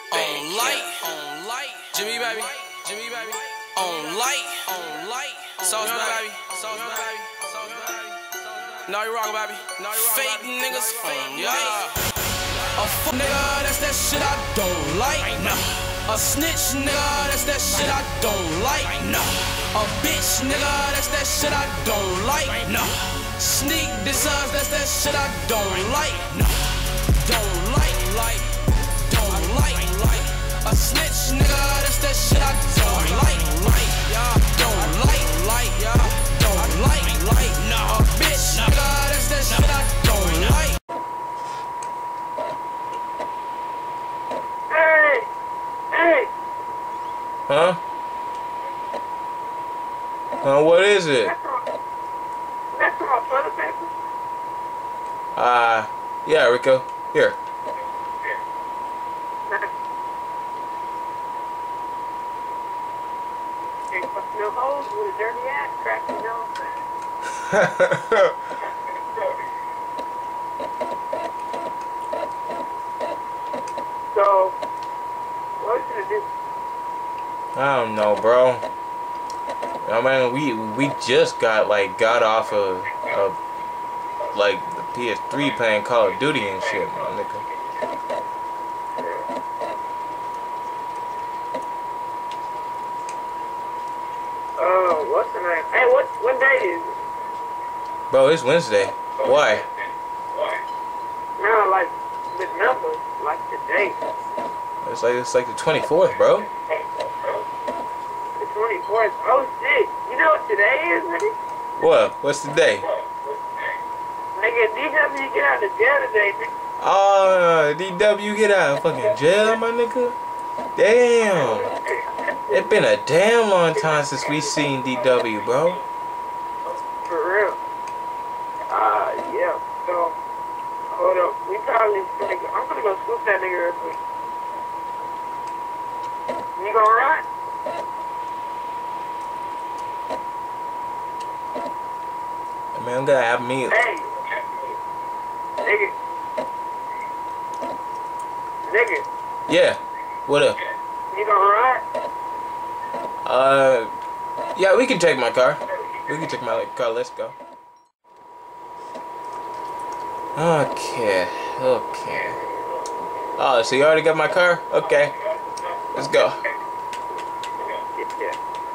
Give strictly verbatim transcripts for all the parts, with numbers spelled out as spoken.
On light, on light, Jimmy baby, Jimmy baby. On light, on light, sauce baby, sauce baby, sauce baby. No, you wrong, baby. No, you wrong. Fake niggas on light. A fuck nigga, that's that shit I don't like. A snitch nigga, that's that shit I don't like. A bitch nigga, that's that shit I don't like. Sneak designs, that's that shit I don't like. Don't like, like, don't like, like. A snitch nigga, that's that shit I don't like, like. Yeah, don't like, like, yeah, don't like, like. Nah, a bitch nigga, that's that shit I don't like. Hey, hey. Huh? Uh, what is it? That's my toilet paper. Uh, yeah, Rico. Here. Ain't fucking no holes with a dirty ass crack, you know what I'm saying? So, what should I do? I don't know, bro. I mean, we we just got like got off of, of like the P S three playing Call of Duty and shit, my nigga. Oh, what's the name? Hey, what what day is it? Bro, it's Wednesday. Why? No, like the number, like the date. It's like it's like the twenty-fourth, bro. The twenty-fourth. Oh shit! You know what today is, nigga? What? What's the day? Nigga, D W get out of jail today, nigga. Oh, D W get out of fucking jail, my nigga. Damn. It's been a damn long time since we seen D W, bro. For real. Uh, yeah. So, hold up. We probably gonna go, I'm gonna go scoop that nigga real quick. You gonna ride? Man, I'm gonna have me. Hey. Nigga. Nigga. Yeah. What up? You gonna ride? Uh, yeah, we can take my car. We can take my car. Let's go. Okay. Okay. Oh, so you already got my car? Okay. Let's go. Yeah.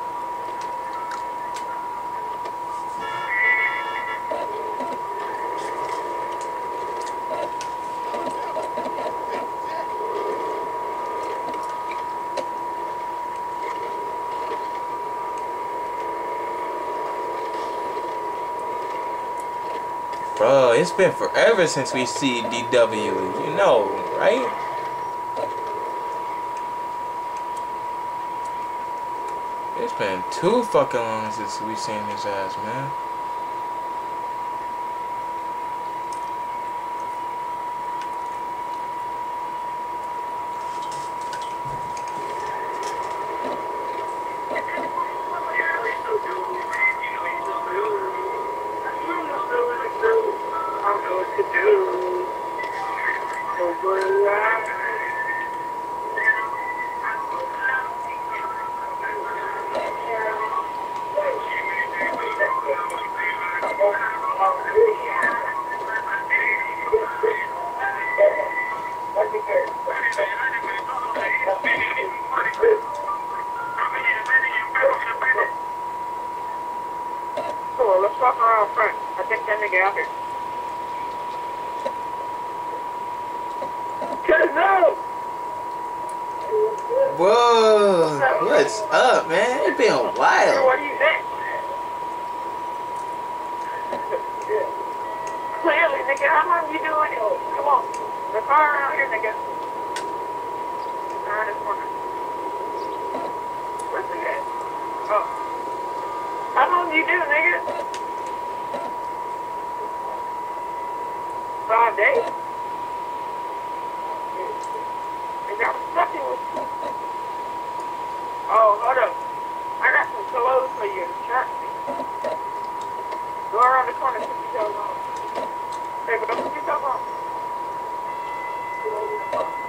Bro, it's been forever since we see D W, you know, right? It's been too fucking long since we seen his ass, man. Cool, let's walk around front. I think that nigga out here. Cause no! Whoa, what's up, man? It's been a while. What do you think? Clearly, nigga, how long you doing it? Come on. The car around here, nigga. Around this corner. Where's the guy? Oh. How long you do, nigga? Five days? Nigga, I'm stuck in with you. Oh, hold up. I got some clothes for you. Trust me. Go around the corner, put your toes on. Hey, go put your toes on.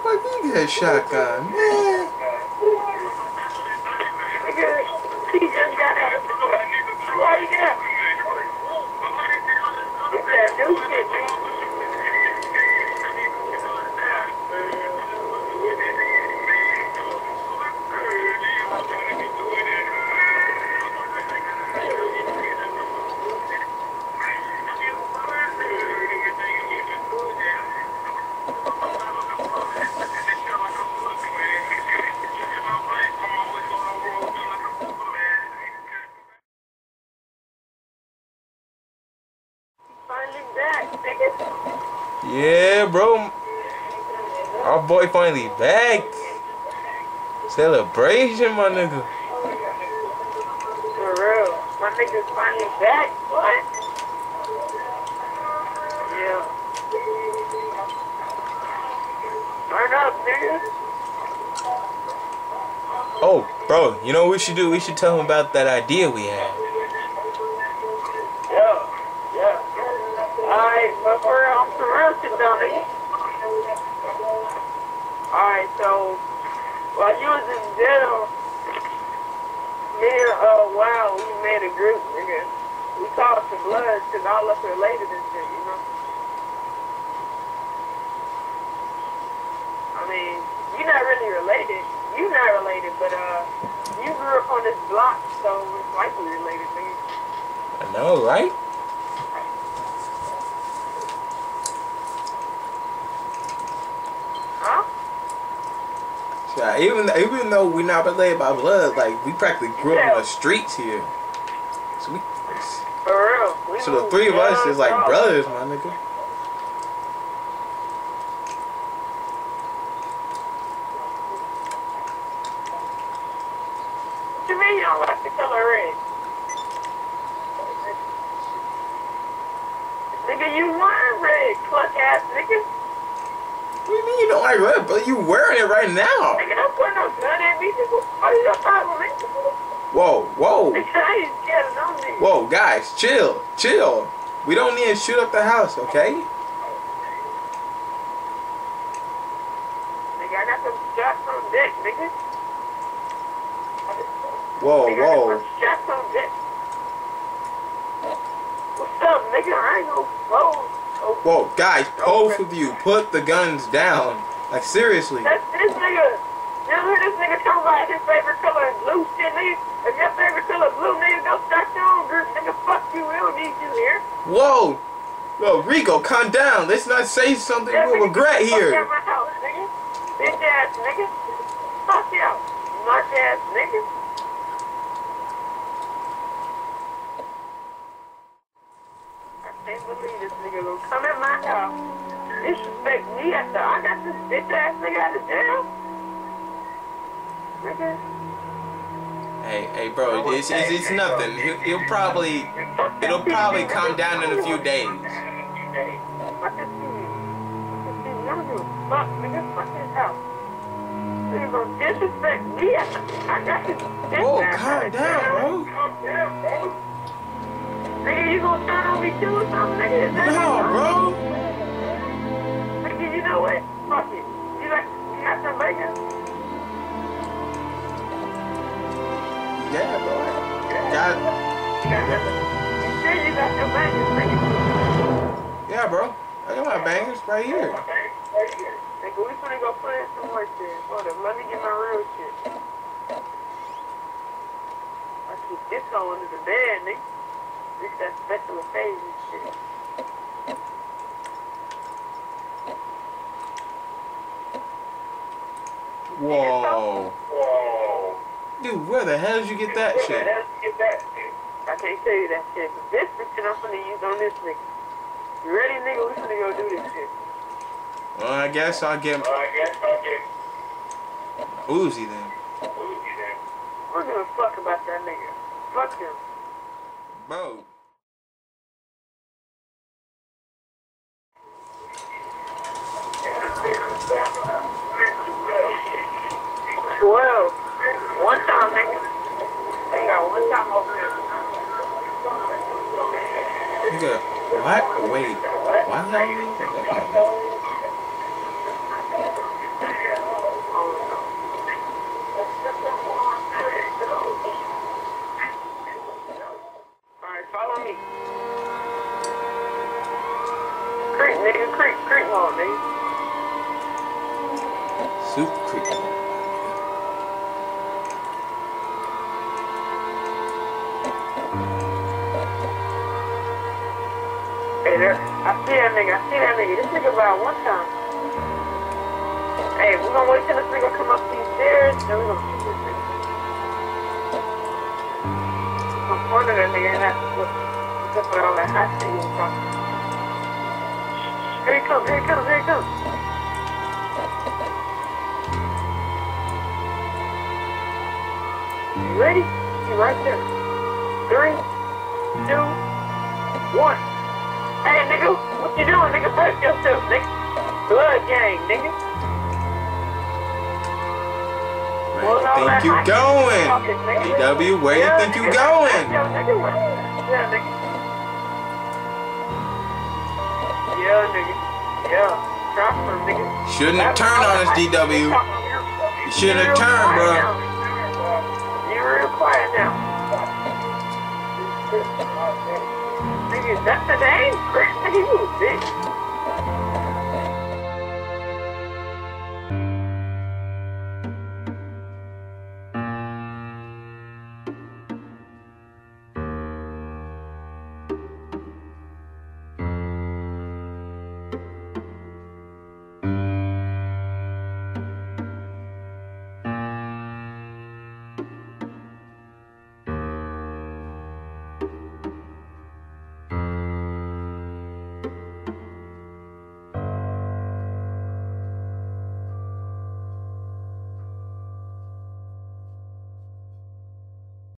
motherfucker, you get a shotgun, man. Nigga, he just got out of the door. Why you got? It's that new shit, man. Yeah, bro. Our boy finally back. Celebration, my nigga. For real. My nigga's finally back. What? Yeah. Turn up, nigga. Oh, bro, you know what we should do? We should tell him about that idea we had. Yeah. Yeah. Alright, but for real, I'm for real shit down there. Alright, so while you was in jail, me and uh wow, we made a group, nigga. We called the Bloods because all of us related and shit, you know? I mean, you're not really related. You're not related, but uh you grew up on this block, so it's likely related, nigga. I know, right? Yeah, even even though we're not related by blood, like we practically grew up in the streets here. So we, for real. We so the three of us is like brothers, my nigga. What you mean you don't like the color red? Nigga, you wearing red, cluck ass nigga. What do you mean you don't like red, but you wearing it right now? Nigga, don't put no gun at me. What is your problem, nigga? Whoa, whoa. Nigga, I ain't scared of no nigga. Whoa, guys, chill, chill. We don't need to shoot up the house, okay? Nigga, I got some shots on deck, nigga. Whoa, nigga, whoa. I got some shots on deck. What's up, nigga? I ain't no fool. Whoa, guys, both of you, put the guns down. Like, seriously. That's this nigga. You hear this nigga talking about his favorite color is blue shit, nigga? If your favorite color is blue, nigga, go start your own group, nigga. Fuck you, we don't need you here. Whoa. Whoa, Rico, calm down. Let's not say something Yeah, we'll regret here. Fuck out my house, nigga. Bitch ass nigga. Fuck you out. Mark ass nigga. I can't believe this nigga gonna come in my house, disrespect me after I got this bitch ass nigga out of jail. Nigga. Hey, hey, bro, it's, it's, it's nothing. He'll, he'll probably, it'll probably calm down in a few days. Fuck this dude. Fuck this dude. Fuck, nigga. Fuck his house. Nigga gonna disrespect me after I got this bitch Whoa, ass calm out of down, jail. bro. Calm down, bro. Nigga, you gonna turn on me too or something, nigga? Is that No, it? bro. Nigga, you know what? Fuck it. You like, you got some bacon? Yeah, bro. Got, You got some? You said you got some bacon, nigga. yeah, bro. I got my bangers right here. Nigga, we finna go put in some more shit. Hold up, let me get my real shit. I keep this going under the bed, nigga. This that special occasion shit. Whoa. Whoa. Dude, where the hell did you get that shit? Get that shit. I can't tell you that shit, but this shit I'm finna use on this nigga. You ready, nigga? We finna go do this shit. Well, I guess I'll get Well, I guess I'll get Uzi then. Uzi then. We're gonna fuck about that nigga. Fuck him. Bro. Twelve. One time, nigga. They got one time over here. Nigga, what? Wait. Why the hell? Super Crip on, nigga. Super Crip. Hey, there. I see that nigga. I see that nigga. This nigga about one time. Hey, we're gonna wait till this nigga come up these stairs, then we're gonna shoot this nigga. We're gonna point at that nigga and have to look. Just put all that hot shit in front. Here he comes, here he comes, here he comes. You ready? You right there. Three, two, one. Hey, nigga, what you doing, nigga? Press yourself, nigga. Blood gang, nigga. Where you think you going? D W, where you think you going? Yeah, nigga. Yeah, nigga. Yeah. Prosper, nigga. Shouldn't have turned on us, D W. You shouldn't have turned, bro. You're real quiet now. Nigga, that's the name? Chris, nigga, you a bitch.